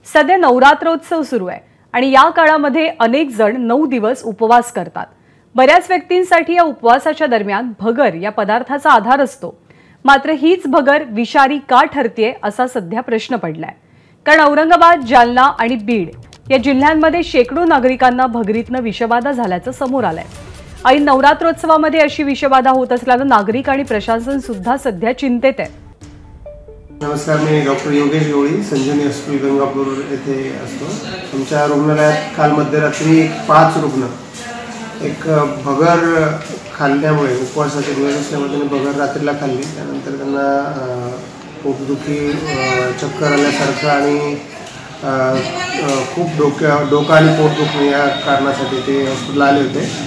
सध्या नवरात्रोत्सव सुरू आहे आणि या काळामध्ये अनेक जण 9 दिवस उपवास करतात। बऱ्याच व्यक्तींसाठी या उपवासाच्या दरम्यान भगर या पदार्थाचा आधार असतो। मात्र हीच भगर विषारी का ठरतेय असा सध्या प्रश्न पडलाय। कारण औरंगाबाद, जालना आणि बीड या जिल्ह्यांमध्ये शेकडो नागरिकांना भगरीतनं विषबाधा झाल्याचं समोर आलंय। ऐन नवरात्रोत्सवामध्ये अशी विषबाधा होत असल्यानं नागरिक आणि प्रशासन सुद्धा सध्या चिंतेत आहे। नमस्कार, मी डॉक्टर योगेश गवळी, संजीवनी हॉस्पिटल गंगापूर येथे असतो। आमच्या रुग्णालयात काल मध्यरात्री 5 रुग्ण एक भगर खाल्ल्यामुळे, उपवासाचे दिवस असल्यामुळे त्यांनी भगर रात्रीला खाल्ली। त्यानंतर त्यांना पोटदुखी, चक्कर आल्यासारखं आणि खूप डोकं आणि पोटदुखी या कारणासाठी ते हॉस्पिटलला आले होते।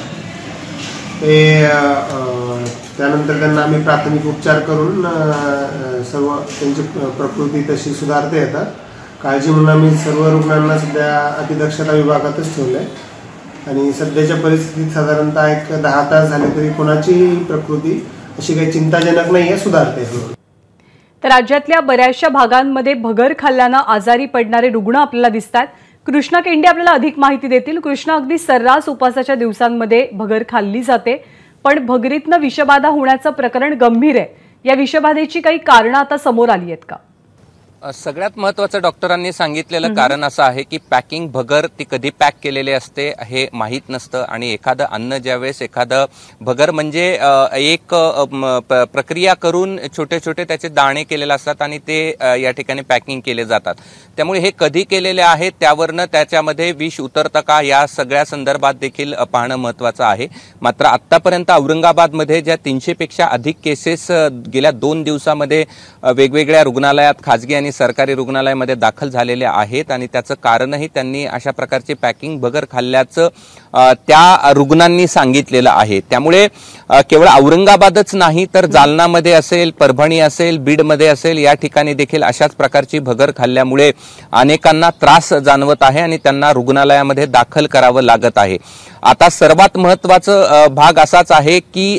त्यानंतर त्यांना आम्ही प्राथमिक उपचार करून सर्व त्यांची प्रकृती तशी सुधारते येतात। काळजी म्हणून आम्ही सर्व रुग्णांना सध्या अतिदक्षता विभागातच ठेवले आणि सध्याच्या परिस्थितीत साधारणतः एक 10 तास झाले तरी कोणाची प्रकृती अशी काही चिंताजनक नाही आहे, सुधारते। तर राज्यातल्या बऱ्याचशा भागांमध्ये भगर खाल्ल्यानं आजारी पडणारे रुग्ण आपल्याला दिसतात। कृष्णा केंडे आपल्याला अधिक माहिती देतील। कृष्णा, अगदी सर्रास उपवासाच्या दिवसांमध्ये भगर खाल्ली जाते, पण भगरीतनं विषबाधा होण्याचं प्रकरण गंभीर आहे। या विषबाधेची काही कारणं आता समोर आली आहेत का? सगळ्यात महत्त्वाचं डॉक्टरांनी सांगितलेलं कारण असं आहे की पॅकिंग भगर ती कधी पॅक केलेले असते हे माहीत नसतं आणि एखादं अन्न ज्यावेळेस एखादं भगर म्हणजे एक प्रक्रिया करून छोटे छोटे त्याचे दाणे केलेले असतात आणि ते या ठिकाणी पॅकिंग केले जातात। त्यामुळे हे कधी केलेले आहेत त्यावरनं त्याच्यामध्ये विष उतरतं का या सगळ्या संदर्भात देखील पाहणं महत्त्वाचं आहे। मात्र आत्तापर्यंत औरंगाबादमध्ये ज्या 300 पेक्षा अधिक केसेस गेल्या 2 दिवसामध्ये वेगवेगळ्या रुग्णालयात, खाजगी आणि सरकारी रुग्णालयामध्ये दाखल झालेले आहेत आणि त्याचं कारणही त्यांनी अशा प्रकारची पॅकिंग भगर खाल्ल्याचं त्या रुग्णांनी सांगितलेलं आहे। त्यामुळे केवळ औरंगाबादच नाही तर जालनामध्ये असेल, परभणी असेल, बीडमध्ये असेल या ठिकाणी देखील अशाच प्रकारची भगर खाल्ल्यामुळे अनेकांना त्रास जाणवत आहे आणि त्यांना रुग्णालयामध्ये दाखल करावं लागत आहे। आता सर्वात महत्त्वाचं भाग असाच आहे की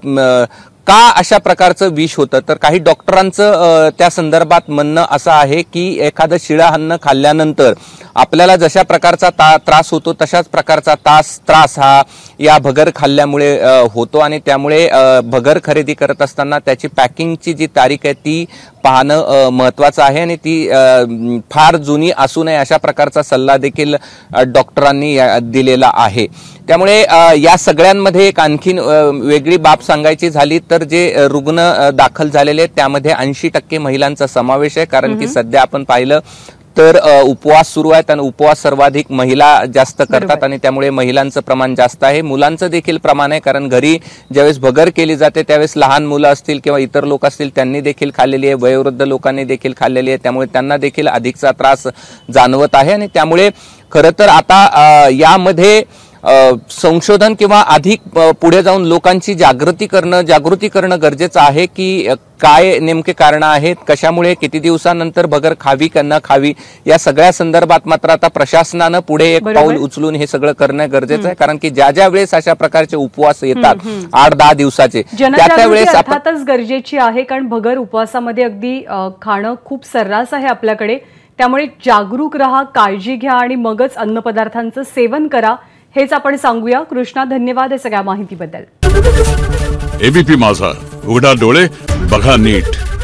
का अशा प्रकारचं विष होतं, तर काही डॉक्टरांचं त्या संदर्भात म्हणणं असं आहे की एखादं शिळं अन्न खाल्ल्यानंतर आपल्याला जशा प्रकारचा त्रास होतो तशाच प्रकारचा त्रास हा या भगर खाल्ल्यामुळे होतो आणि त्यामुळे भगर खरेदी करत असताना त्याची पॅकिंगची जी तारीख आहे ती पाहणं महत्त्वाचं आहे आणि ती फार जुनी असू नये अशा प्रकारचा सल्ला देखील डॉक्टरांनी दिलेला आहे। त्यामुळे या सगळ्यांमध्ये एक आणखीन वेगळी बाब सांगायची झाली तर जे रुग्ण दाखल झालेले त्यामध्ये 80% महिलांचा समावेश आहे। कारण की सध्या आपण पाहिलं तर उपवास सुरू आहेत आणि उपवास सर्वाधिक महिला जास्त करतात आणि त्यामुळे महिलांचं प्रमाण जास्त आहे। मुलांचं देखील प्रमाण आहे, कारण घरी ज्यावेळेस भगर केली जाते त्यावेळेस लहान मुलं असतील किंवा इतर लोक असतील त्यांनी देखील खाल्लेली आहे, वयोवृद्ध लोकांनी देखील खाल्लेली आहे, त्यामुळे त्यांना देखील अधिकचा त्रास जाणवत आहे। आणि त्यामुळे खरं तर आता यामध्ये संशोधन किंवा अधिक पुढे जाऊन लोकांची जागृती करणं गरजेचं आहे की काय नेमके कारण आहेत, कशामुळे, किती दिवसानंतर भगर खावी का न खावी या सगळ्या संदर्भात मात्र आता प्रशासनानं पुढे एक पाऊल उचलून हे सगळं करणं गरजेचं आहे। कारण की ज्या वेळेस अशा प्रकारचे उपवास येतात 8-10 दिवसाचे त्यावेळेस अर्थातच गरजेची आहे, कारण भगर उपवासामध्ये अगदी खाणं खूप सर्रास आहे आपल्याकडे। त्यामुळे जागरूक रहा, काळजी घ्या आणि मगच अन्नपदार्थांचं सेवन करा हेच आपण सांगूया। कृष्णा, धन्यवाद या सगळ्या माहितीबद्दल। एबीपी माझा, उघडा डोळे बघा नीट।